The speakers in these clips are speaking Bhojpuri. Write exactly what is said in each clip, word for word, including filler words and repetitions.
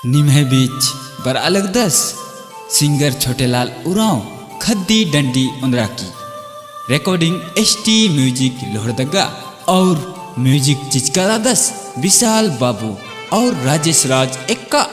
निम्हे बीच बर अलग दस सिंगर छोटेलाल उरांव खद्दी डंडी उंदरा की रिकॉर्डिंग एसटी म्यूजिक लोहरदगा और म्यूजिक चिचकारा दस विशाल बाबू और राजेश राज एक्का।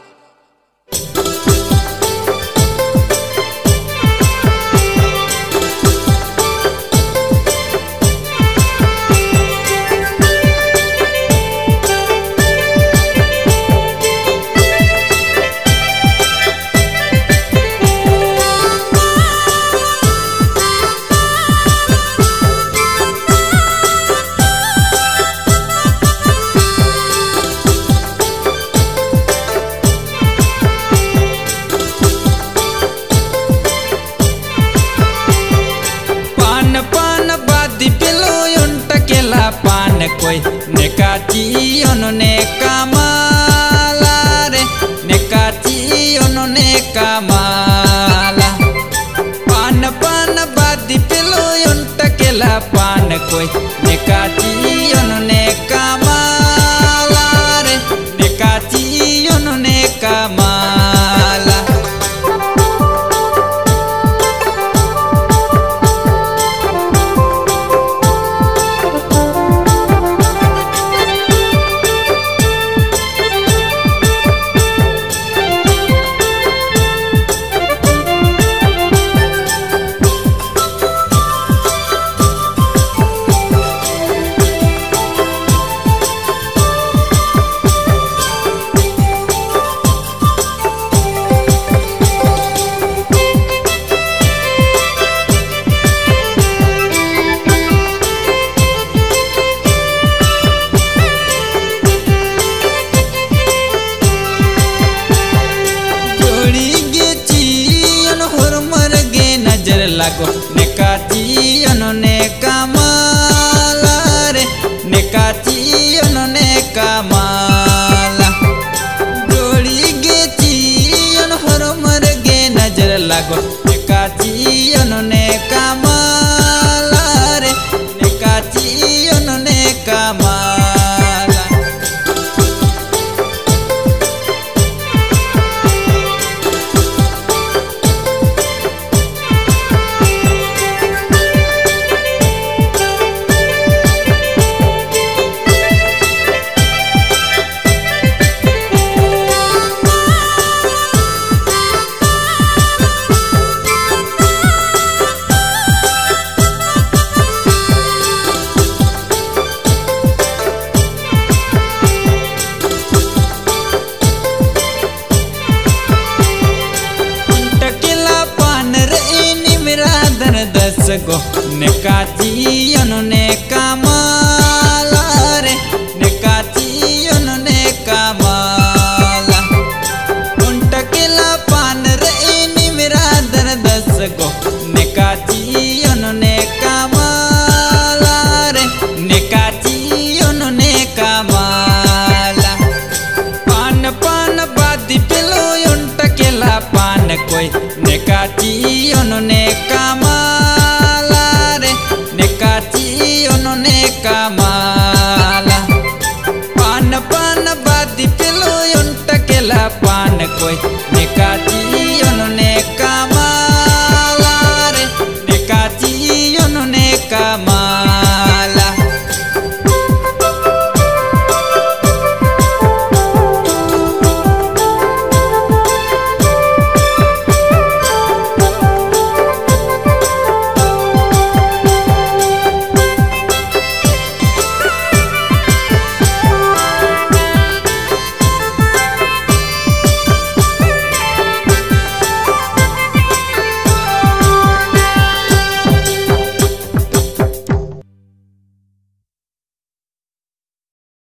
पान कोई नेकाची उन्होंने कमाला रे नेकाची उन्होंने कमाला पान पान बादी पिलो उनटकेला पान कोई नेकाची उन्होंने कमाला रे नेकाची उन्होंने कमाला। लागो नेकाची उन्होंने कमाला रे नेकाची उन्होंने कमाला जोड़ी गेची उन्होंने मर गे नजर लागो नेकाची उन्होंने कमाला रे नेकाची उन्होंने कमाला। गो नेकाची उन्होंने कमाला रे नेकाची उन्होंने कमाला उनटकेला पान रे निमरा दर दस गो नेकाची उन्होंने कमाला रे नेकाची उन्होंने कमाला पान पान बादी पिलो उनटकेला पान कोई नेकाची उन्होंने कमाला उन्होंने कमाला पान पान बादी पिलो उनटकेला पान कोई नेकाची